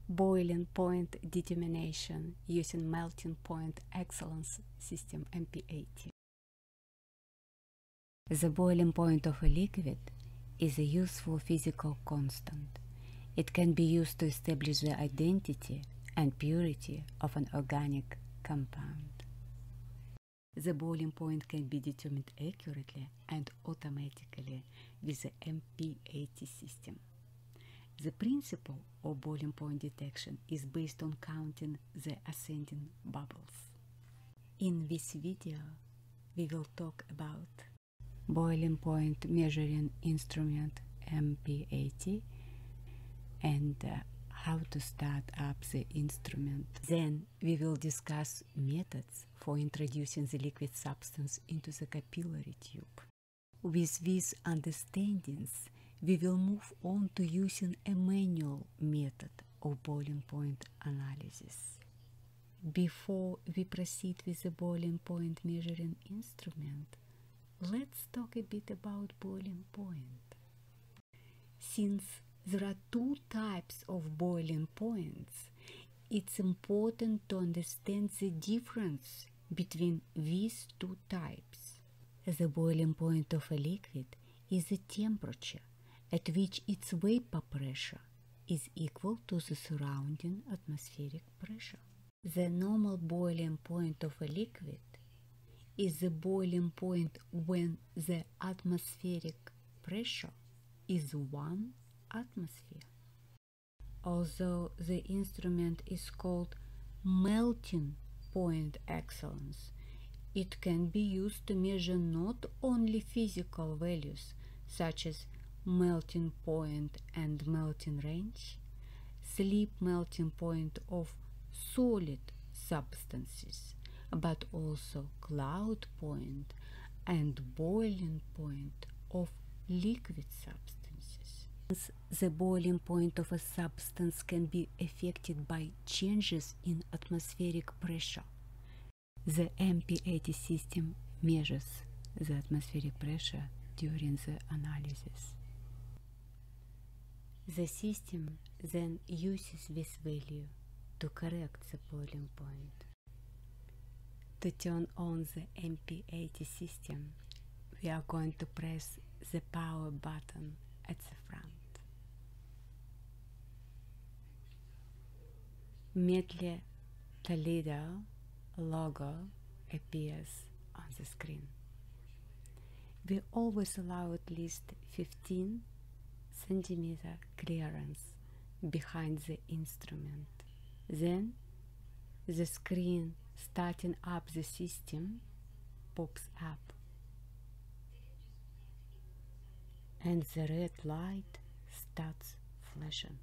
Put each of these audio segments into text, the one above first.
boiling point determination using melting point excellence system MP80. The boiling point of a liquid is a useful physical constant. It can be used to establish the identity and purity of an organic compound. The boiling point can be determined accurately and automatically with the MP80 system. The principle of boiling point detection is based on counting the ascending bubbles. In this video, we will talk about boiling point measuring instrument MP80 and how to start up the instrument. Then we will discuss methods for introducing the liquid substance into the capillary tube. With these understandings, we will move on to using a manual method of boiling point analysis. Before we proceed with the boiling point measuring instrument, let's talk a bit about boiling point. Since there are two types of boiling points, it's important to understand the difference between these two types. The boiling point of a liquid is the temperature at which its vapor pressure is equal to the surrounding atmospheric pressure. The normal boiling point of a liquid is the boiling point when the atmospheric pressure is 1 atmosphere. Although the instrument is called melting point excellence, it can be used to measure not only physical values such as melting point and melting range, sleep melting point of solid substances, but also cloud point and boiling point of liquid substances. The boiling point of a substance can be affected by changes in atmospheric pressure. The MP80 system measures the atmospheric pressure during the analysis. The system then uses this value to correct the boiling point. To turn on the MP80 system, we are going to press the power button at the front. Mettler Toledo logo appears on the screen. We always allow at least 15 cm clearance behind the instrument. Then the screen starting up the system pops up and the red light starts flashing.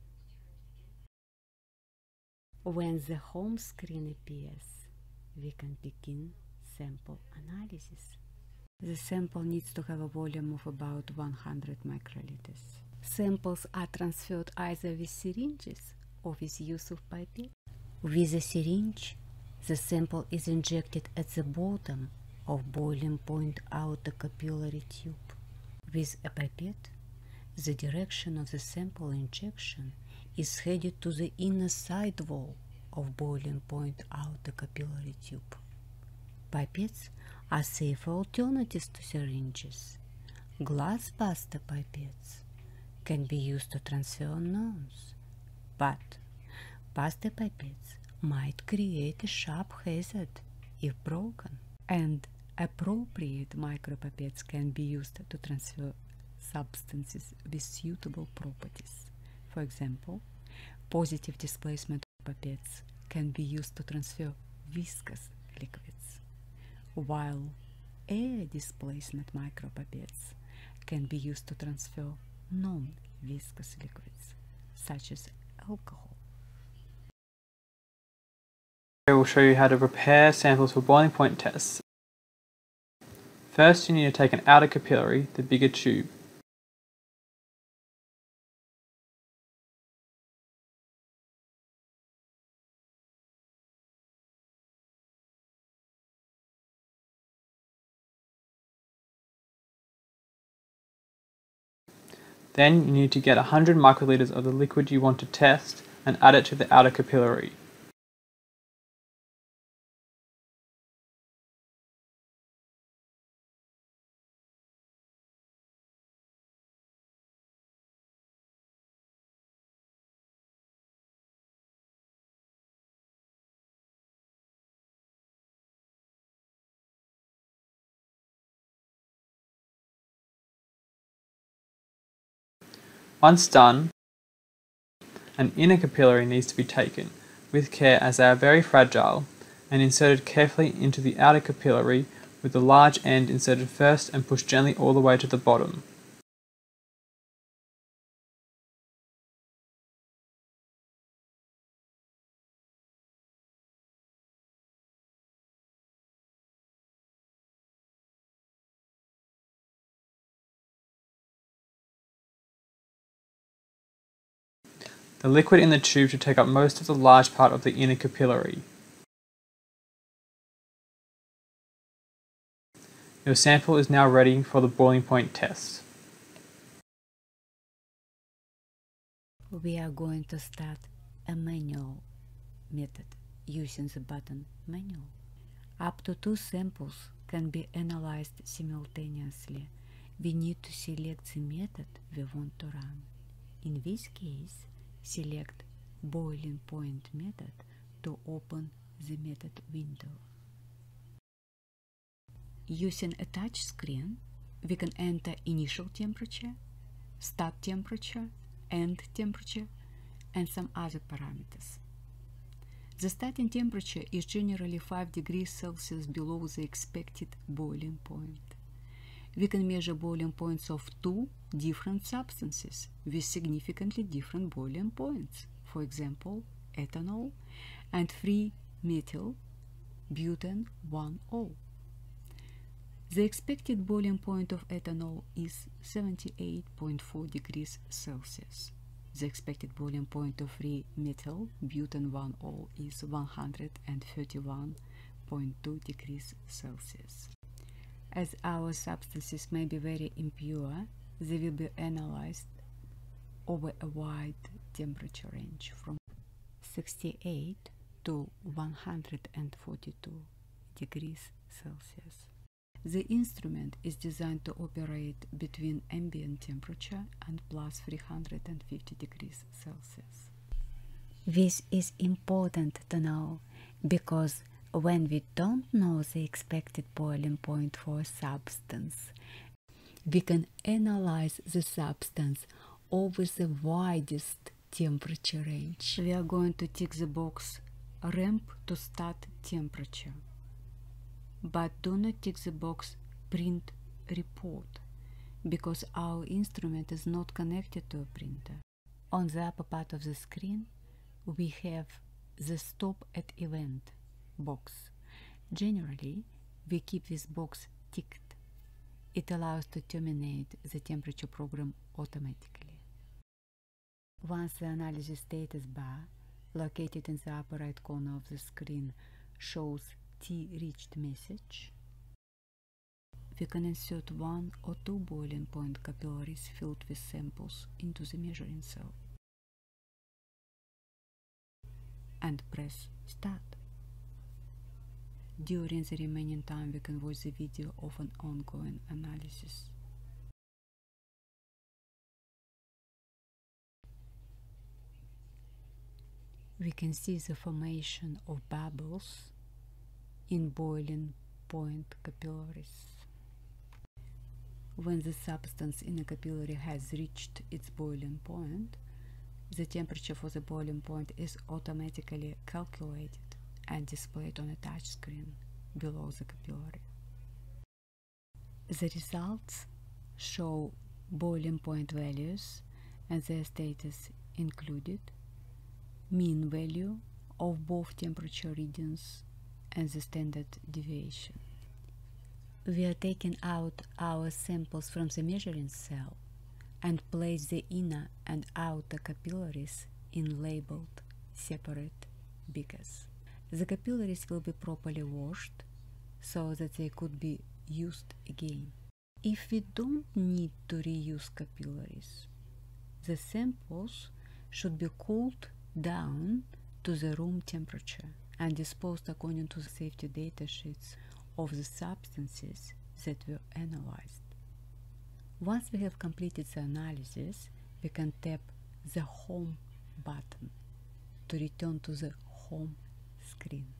When the home screen appears, we can begin sample analysis. The sample needs to have a volume of about 100 microliters. Samples are transferred either with syringes or with use of pipette. With a syringe, the sample is injected at the bottom of boiling point outer capillary tube. With a pipette, the direction of the sample injection is headed to the inner side wall of boiling point outer capillary tube. Pipettes are safer alternatives to syringes. Glass pasta pipettes can be used to transfer unknowns, but pasta pipettes might create a sharp hazard if broken, and appropriate micropipettes can be used to transfer substances with suitable properties. For example, positive displacement pipettes can be used to transfer viscous liquids, while air displacement micropipettes can be used to transfer non-viscous liquids, such as alcohol. I will show you how to prepare samples for boiling point tests. First, you need to take an outer capillary, the bigger tube. Then you need to get 100 microliters of the liquid you want to test and add it to the outer capillary. Once done, an inner capillary needs to be taken with care as they are very fragile and inserted carefully into the outer capillary with the large end inserted first and pushed gently all the way to the bottom. The liquid in the tube should take up most of the large part of the inner capillary. Your sample is now ready for the boiling point test. We are going to start a manual method using the button Menu. Up to 2 samples can be analyzed simultaneously. We need to select the method we want to run. In this case, select Boiling Point method to open the method window. Using a touch screen, we can enter initial temperature, start temperature, end temperature, and some other parameters. The starting temperature is generally 5 degrees Celsius below the expected boiling point. We can measure boiling points of 2 different substances with significantly different boiling points, for example, ethanol and 3-methyl butane 1-O. The expected boiling point of ethanol is 78.4 degrees Celsius. The expected boiling point of 3-methyl butane 1-O is 131.2 degrees Celsius. As our substances may be very impure, they will be analyzed over a wide temperature range from 68 to 142 degrees Celsius. The instrument is designed to operate between ambient temperature and plus 350 degrees Celsius. This is important to know because when we don't know the expected boiling point for a substance, we can analyze the substance over the widest temperature range. We are going to tick the box Ramp to start temperature, but do not tick the box Print report because our instrument is not connected to a printer. On the upper part of the screen, we have the Stop at Event box. Generally, we keep this box ticked. It allows to terminate the temperature program automatically. Once the analysis status bar, located in the upper right corner of the screen, shows T reached message, we can insert 1 or 2 boiling point capillaries filled with samples into the measuring cell and press Start. During the remaining time, we can watch the video of an ongoing analysis. We can see the formation of bubbles in boiling point capillaries. When the substance in a capillary has reached its boiling point, the temperature for the boiling point is automatically calculated and displayed on a touch screen below the capillary. The results show boiling point values and their status included, mean value of both temperature readings, and the standard deviation. We are taking out our samples from the measuring cell and place the inner and outer capillaries in labeled separate beakers. The capillaries will be properly washed so that they could be used again. If we don't need to reuse capillaries, the samples should be cooled down to the room temperature and disposed according to the safety datasheets of the substances that were analyzed. Once we have completed the analysis, we can tap the Home button to return to the home screen.